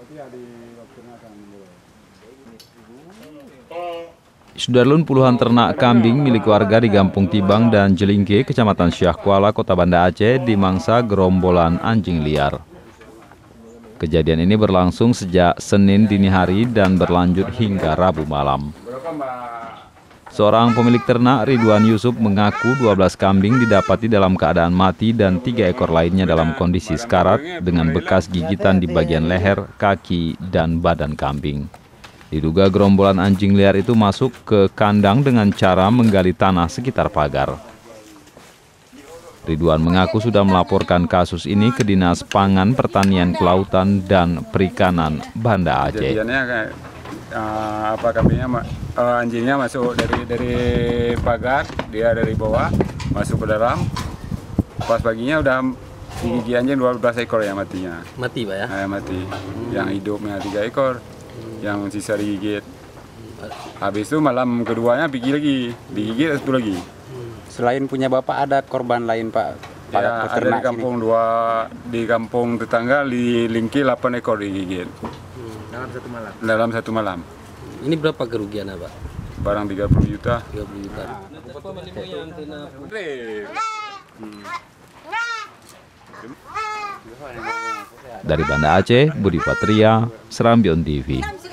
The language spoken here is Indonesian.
Sudarlun puluhan ternak kambing milik warga di Kampung Tibang dan Jelingke, Kecamatan Syah Kuala, Kota Banda Aceh, dimangsa gerombolan anjing liar. Kejadian ini berlangsung sejak Senin dini hari dan berlanjut hingga Rabu malam. Seorang pemilik ternak, Ridwan Yusuf, mengaku 12 kambing didapati dalam keadaan mati dan 3 ekor lainnya dalam kondisi sekarat dengan bekas gigitan di bagian leher, kaki, dan badan kambing. Diduga gerombolan anjing liar itu masuk ke kandang dengan cara menggali tanah sekitar pagar. Ridwan mengaku sudah melaporkan kasus ini ke Dinas Pangan, Pertanian, Kelautan, dan Perikanan Banda Aceh. Kejadiannya kayak anjingnya masuk dari pagar, dia dari bawah masuk ke dalam. Pas paginya udah gigi anjing 12 ekor ya matinya. Mati Pak ya? Mati. Yang hidupnya 3 ekor. Yang sisa digigit. Habis itu malam keduanya digigit 1 lagi. Selain punya bapak ada korban lain Pak? Ya, ada di kampung di kampung tetangga di Lingki 8 ekor digigit. Dalam satu malam. Ini berapa kerugian Pak? Barang 30 juta. 30 juta. Dari Banda Aceh, Budi Patria, Serambion TV.